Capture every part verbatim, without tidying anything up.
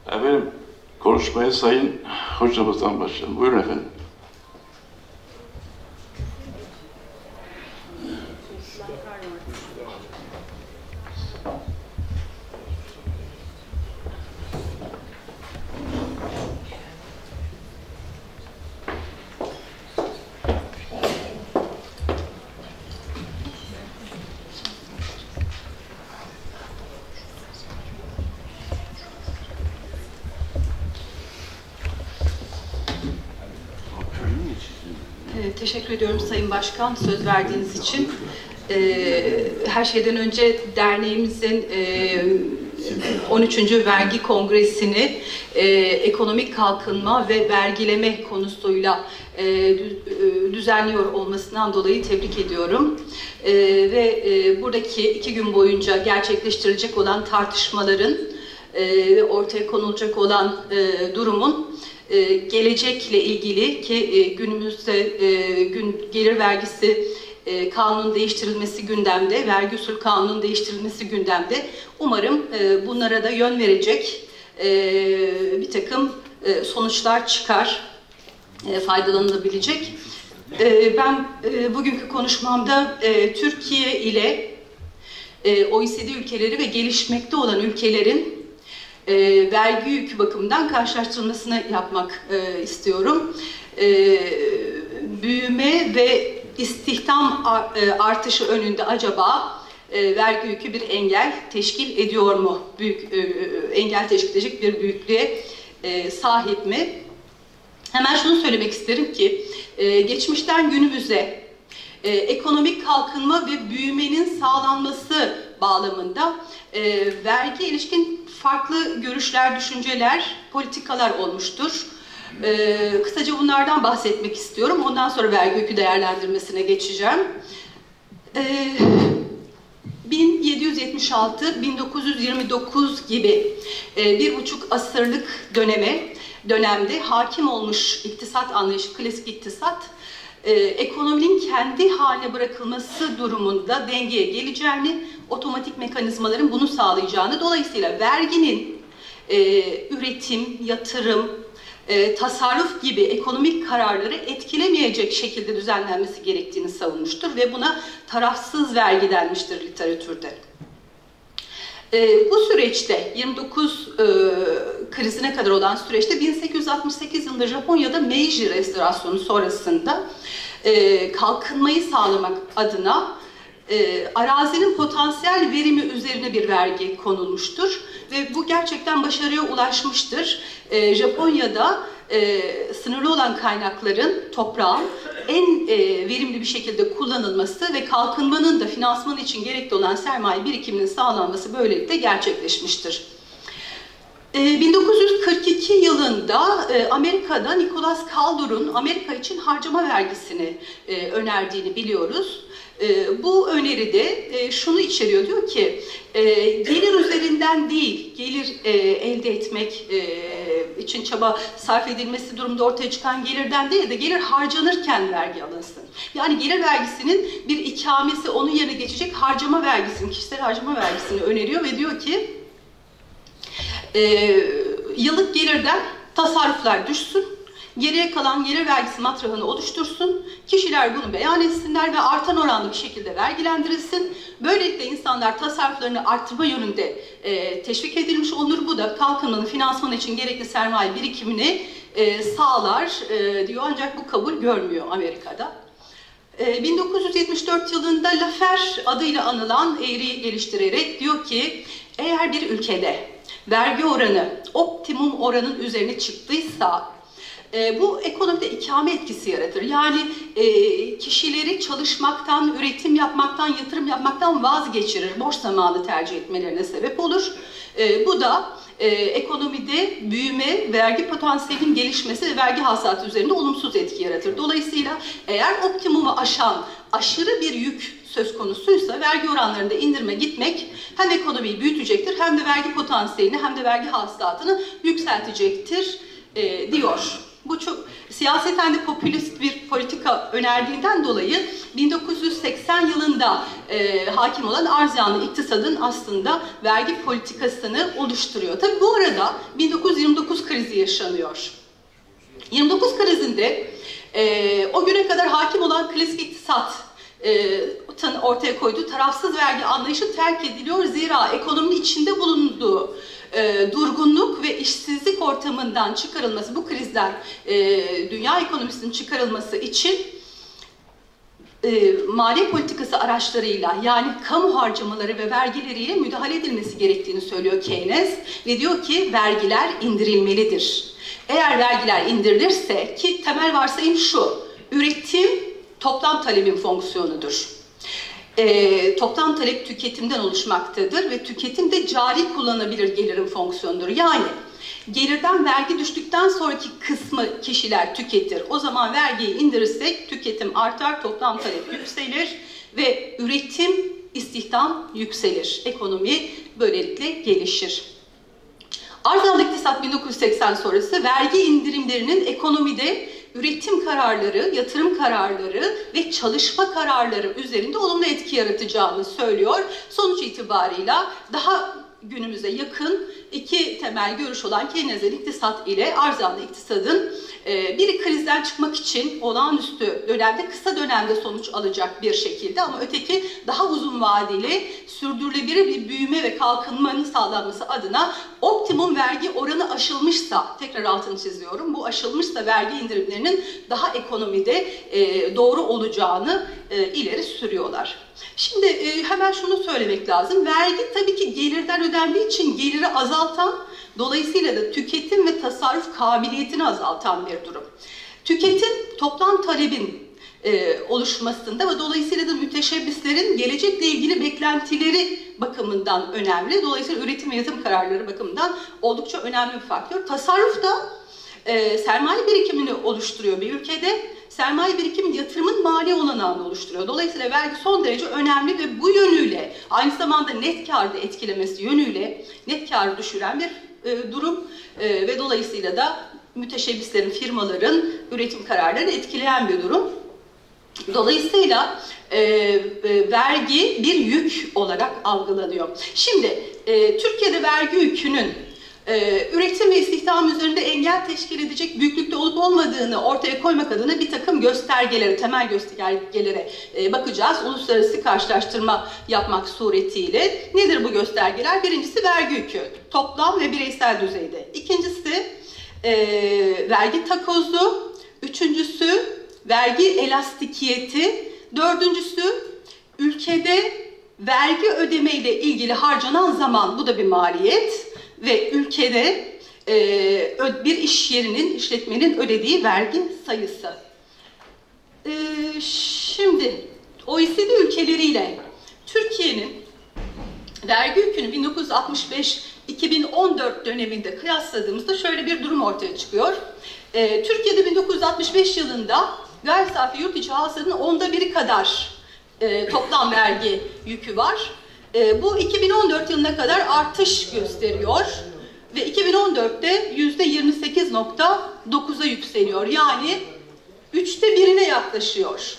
Efendim, konuşmaya Sayın Hocamızdan başlayalım. Buyurun efendim. Teşekkür ediyorum Sayın Başkan söz verdiğiniz için. Her şeyden önce derneğimizin on üçüncü Vergi Kongresi'ni ekonomik kalkınma ve vergileme konusuyla düzenliyor olmasından dolayı tebrik ediyorum. Ve buradaki iki gün boyunca gerçekleştirilecek olan tartışmaların ve ortaya konulacak olan durumun gelecekle ilgili ki günümüzde gün gelir vergisi kanunun değiştirilmesi gündemde, vergi usul kanunun değiştirilmesi gündemde. Umarım bunlara da yön verecek bir takım sonuçlar çıkar, faydalanılabilecek. Ben bugünkü konuşmamda Türkiye ile O E C D ülkeleri ve gelişmekte olan ülkelerin E, vergi yükü bakımından karşılaştırılmasını yapmak e, istiyorum. E, büyüme ve istihdam artışı önünde acaba e, vergi yükü bir engel teşkil ediyor mu? Büyük, e, engel teşkil edecek bir büyüklüğe e, sahip mi? Hemen şunu söylemek isterim ki e, geçmişten günümüze e, ekonomik kalkınma ve büyümenin sağlanması bağlamında e, vergi ilişkin farklı görüşler, düşünceler, politikalar olmuştur. Ee, kısaca bunlardan bahsetmek istiyorum. Ondan sonra vergi yükü değerlendirmesine geçeceğim. Ee, bin yedi yüz yetmiş altı bin dokuz yüz yirmi dokuz gibi e, bir buçuk asırlık döneme, dönemde hakim olmuş iktisat anlayışı, klasik iktisat, e, ekonominin kendi haline bırakılması durumunda dengeye geleceğini, otomatik mekanizmaların bunu sağlayacağını, dolayısıyla verginin e, üretim, yatırım, e, tasarruf gibi ekonomik kararları etkilemeyecek şekilde düzenlenmesi gerektiğini savunmuştur ve buna tarafsız vergi denmiştir literatürde. E, bu süreçte, yirmi dokuz e, krizine kadar olan süreçte bin sekiz yüz altmış sekiz yılında Japonya'da Meiji restorasyonu sonrasında e, kalkınmayı sağlamak adına E, arazinin potansiyel verimi üzerine bir vergi konulmuştur ve bu gerçekten başarıya ulaşmıştır. E, Japonya'da e, sınırlı olan kaynakların, toprağın en e, verimli bir şekilde kullanılması ve kalkınmanın da finansman için gerekli olan sermaye birikiminin sağlanması böylelikle gerçekleşmiştir. E, bin dokuz yüz kırk iki yılında e, Amerika'da Nicholas Kaldor'un Amerika için harcama vergisini e, önerdiğini biliyoruz. E, bu öneride e, şunu içeriyor, diyor ki e, gelir üzerinden değil, gelir e, elde etmek e, için çaba sarf edilmesi durumda ortaya çıkan gelirden değil de gelir harcanırken vergi alınsın. Yani gelir vergisinin bir ikamesi, onun yerine geçecek harcama vergisini, kişisel harcama vergisini öneriyor ve diyor ki e, yıllık gelirden tasarruflar düşsün, geriye kalan gelir vergisi matrahını oluştursun, kişiler bunu beyan etsinler ve artan oranlı bir şekilde vergilendirilsin. Böylelikle insanlar tasarruflarını arttırma yönünde e, teşvik edilmiş olur. Bu da kalkınmanın finansmanı için gerekli sermaye birikimini e, sağlar e, diyor, ancak bu kabul görmüyor Amerika'da. E, bin dokuz yüz yetmiş dört yılında Laffer adıyla anılan eğriyi geliştirerek diyor ki, eğer bir ülkede vergi oranı optimum oranın üzerine çıktıysa, E, bu ekonomide ikame etkisi yaratır. Yani e, kişileri çalışmaktan, üretim yapmaktan, yatırım yapmaktan vazgeçirir. Boş zamanı tercih etmelerine sebep olur. E, bu da e, ekonomide büyüme, vergi potansiyelinin gelişmesi ve vergi hasılatı üzerinde olumsuz etki yaratır. Dolayısıyla eğer optimumu aşan aşırı bir yük söz konusuysa vergi oranlarında indirme gitmek hem ekonomiyi büyütecektir, hem de vergi potansiyelini, hem de vergi hasılatını yükseltecektir e, diyor. Bu çok siyaseten de popülist bir politika önerdiğinden dolayı bin dokuz yüz seksen yılında e, hakim olan Arzalı iktisadın aslında vergi politikasını oluşturuyor. Tabii bu arada bin dokuz yüz yirmi dokuz krizi yaşanıyor. yirmi dokuz krizinde e, o güne kadar hakim olan klasik iktisat e, ortaya koyduğu tarafsız vergi anlayışı terk ediliyor. Zira ekonominin içinde bulunduğu e, durgunluk ve işsizlik ortamından çıkarılması, bu krizden e, dünya ekonomisinin çıkarılması için e, maliye politikası araçlarıyla, yani kamu harcamaları ve vergileriyle müdahale edilmesi gerektiğini söylüyor Keynes ve diyor ki vergiler indirilmelidir. Eğer vergiler indirilirse, ki temel varsayım şu, üretim toplam talebin fonksiyonudur. E, toplam talep tüketimden oluşmaktadır ve tüketim de cari kullanılabilir gelirin fonksiyonudur. Yani gelirden vergi düştükten sonraki kısmı kişiler tüketir. O zaman vergiyi indirirsek tüketim artar, toplam talep yükselir ve üretim, istihdam yükselir. Ekonomi böylelikle gelişir. Arzalı iktisat bin dokuz yüz seksen sonrası vergi indirimlerinin ekonomide üretim kararları, yatırım kararları ve çalışma kararları üzerinde olumlu etki yaratacağını söylüyor. Sonuç itibarıyla daha günümüze yakın iki temel görüş olan Keynesyen iktisat ile Arzalı iktisadın e, biri krizden çıkmak için olağanüstü dönemde, kısa dönemde sonuç alacak bir şekilde, ama öteki daha uzun vadeli sürdürülebilir bir büyüme ve kalkınmanın sağlanması adına optimum vergi oranı aşılmışsa, tekrar altını çiziyorum, bu aşılmışsa vergi indirimlerinin daha ekonomide e, doğru olacağını e, ileri sürüyorlar. Şimdi e, hemen şunu söylemek lazım. Vergi tabii ki gelirden ödendiği için geliri azaltan, dolayısıyla da tüketim ve tasarruf kabiliyetini azaltan bir durum. Tüketim toplam talebin e, oluşmasında ve dolayısıyla da müteşebbislerin gelecekle ilgili beklentileri bakımından önemli. Dolayısıyla üretim ve yatırım kararları bakımından oldukça önemli bir faktör. Tasarruf da e, sermaye birikimini oluşturuyor bir ülkede. Sermaye birikimin yatırımın mali olanağını oluşturuyor. Dolayısıyla vergi son derece önemli ve bu yönüyle, aynı zamanda net kârı da etkilemesi yönüyle net kârı düşüren bir e, durum e, ve dolayısıyla da müteşebbislerin, firmaların üretim kararlarını etkileyen bir durum. Dolayısıyla e, e, vergi bir yük olarak algılanıyor. Şimdi e, Türkiye'de vergi yükünün Ee, üretim ve istihdam üzerinde engel teşkil edecek büyüklükte olup olmadığını ortaya koymak adına bir takım göstergelere, temel göstergelere e, bakacağız. Uluslararası karşılaştırma yapmak suretiyle. Nedir bu göstergeler? Birincisi vergi yükü, toplam ve bireysel düzeyde. İkincisi e, vergi takozu. Üçüncüsü vergi elastikiyeti. Dördüncüsü ülkede vergi ödeme ile ilgili harcanan zaman, bu da bir maliyet. Ve ülkede e, bir iş yerinin, işletmenin ödediği vergi sayısı. E, şimdi O E C D ülkeleriyle Türkiye'nin vergi yükünü bin dokuz yüz altmış beş iki bin on dört döneminde kıyasladığımızda şöyle bir durum ortaya çıkıyor. E, Türkiye'de bin dokuz yüz altmış beş yılında gayri safi yurt içi hasılanın onda biri kadar e, toplam vergi yükü var. E, bu iki bin on dört yılına kadar artış gösteriyor ve iki bin on dörtte yüzde yirmi sekiz nokta dokuza yükseliyor. Yani üçte birine yaklaşıyor.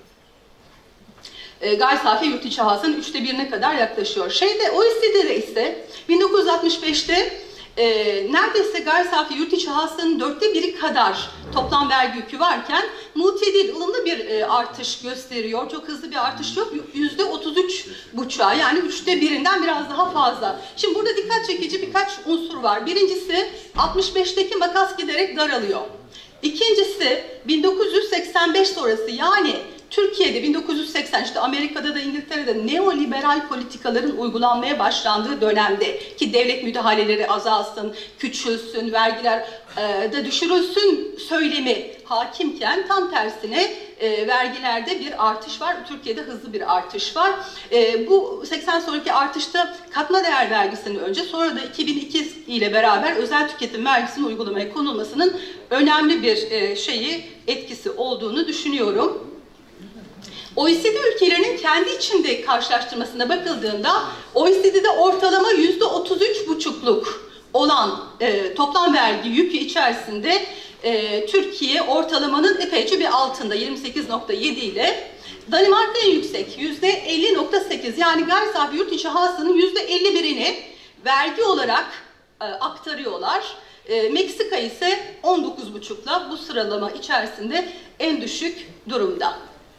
E, gayri safi yurt içi hasılanın üçte birine kadar yaklaşıyor. Şeyde, O E C D'de ise bin dokuz yüz altmış beşte e, neredeyse gayri safi yurt içi hasılanın dörtte biri kadar toplam vergi yükü varken mutedil, ılımlı bir e, artış gösteriyor. Çok hızlı bir artış yok. yüzde otuz üç buçuğa, yani üçte birinden biraz daha fazla. Şimdi burada dikkat çekici birkaç unsur var. Birincisi, altmış beşteki makas giderek daralıyor. İkincisi, bin dokuz yüz seksen beş sonrası, yani Türkiye'de bin dokuz yüz seksen, işte Amerika'da da İngiltere'de neoliberal politikaların uygulanmaya başlandığı dönemde, ki devlet müdahaleleri azalsın, küçülsün, vergiler e, de düşürülsün söylemi hakimken, tam tersine e, vergilerde bir artış var. Türkiye'de hızlı bir artış var. E, bu seksen sonraki artışta katma değer vergisinin önce, sonra da iki bin iki ile beraber özel tüketim vergisinin uygulamaya konulmasının önemli bir e, şeyi, etkisi olduğunu düşünüyorum. O E C D ülkelerinin kendi içinde karşılaştırmasına bakıldığında O E C D'de ortalama yüzde otuz üç buçukluk olan e, toplam vergi yükü içerisinde e, Türkiye ortalamanın epeyce bir altında yirmi sekiz nokta yedi ile. Danimarka en yüksek yüzde elli nokta sekiz, yani gayri safi yurt içi hasılanın yüzde elli birini vergi olarak e, aktarıyorlar. E, Meksika ise on dokuz buçukla bu sıralama içerisinde en düşük durumda.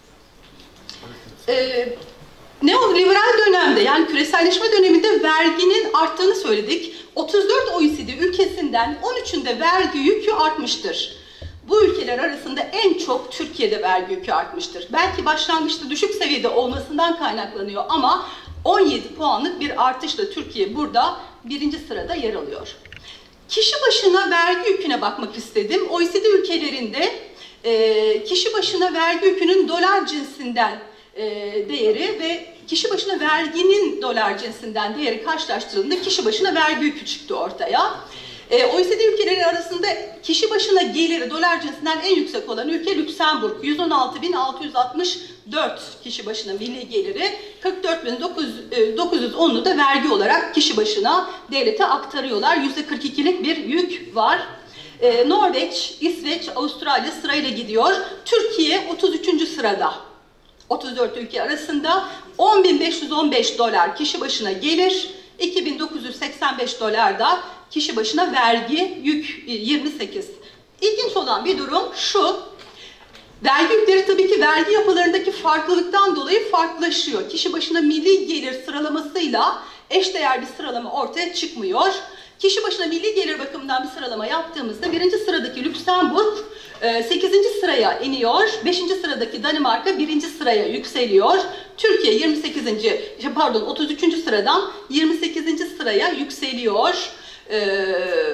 E, Neoliberal dönemde, yani küreselleşme döneminde verginin arttığını söyledik. otuz dört O E C D ülkesinden on üçünde vergi yükü artmıştır. Bu ülkeler arasında en çok Türkiye'de vergi yükü artmıştır. Belki başlangıçta düşük seviyede olmasından kaynaklanıyor ama on yedi puanlık bir artışla Türkiye burada birinci sırada yer alıyor. Kişi başına vergi yüküne bakmak istedim. O E C D ülkelerinde e, kişi başına vergi yükünün dolar cinsinden e, değeri ve kişi başına verginin dolar cinsinden değeri karşılaştırıldığında kişi başına vergi yükü çıktı ortaya. E, O E C D ülkeleri arasında kişi başına geliri dolar cinsinden en yüksek olan ülke Lüksemburg. yüz on altı bin altı yüz altmış dört kişi başına milli geliri, kırk dört bin dokuz yüz on'u da vergi olarak kişi başına devlete aktarıyorlar. yüzde kırk iki'lik bir yük var. E, Norveç, İsveç, Avustralya sırayla gidiyor. Türkiye otuz üçüncü sırada. otuz dört ülke arasında on bin beş yüz on beş dolar kişi başına gelir, iki bin dokuz yüz seksen beş dolar da kişi başına vergi yük yirmi sekiz. İlginç olan bir durum şu: vergi yükleri tabii ki vergi yapılarındaki farklılıktan dolayı farklılaşıyor. Kişi başına milli gelir sıralamasıyla eşdeğer bir sıralama ortaya çıkmıyor. Kişi başına milli gelir bakımından bir sıralama yaptığımızda birinci sıradaki Lüksemburg sekizinci sıraya iniyor, beşinci sıradaki Danimarka birinci sıraya yükseliyor. Türkiye yirmi sekizinci pardon otuz üçüncü sıradan yirmi sekizinci sıraya yükseliyor. Ee,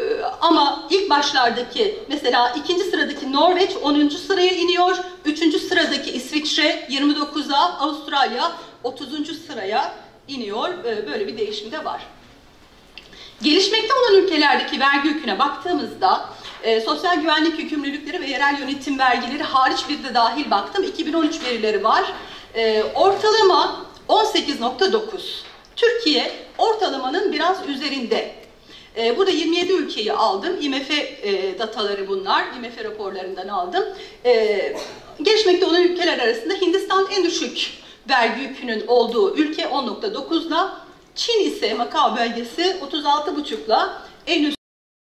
ama ilk başlardaki mesela ikinci sıradaki Norveç onuncu sıraya iniyor, üçüncü sıradaki İsviçre yirmi dokuz'a, Avustralya otuzuncu sıraya iniyor. Ee, böyle bir değişim de var. Gelişmekte olan ülkelerdeki vergi yüküne baktığımızda e, sosyal güvenlik yükümlülükleri ve yerel yönetim vergileri hariç bir de dahil baktım. iki bin on üç verileri var. E, ortalama on sekiz nokta dokuz. Türkiye ortalamanın biraz üzerinde. E, burada yirmi yedi ülkeyi aldım. I M F e, dataları bunlar. I M F raporlarından aldım. E, gelişmekte olan ülkeler arasında Hindistan en düşük vergi yükünün olduğu ülke on nokta dokuz'la. Çin ise Makao bölgesi otuz altı buçuk'la en üst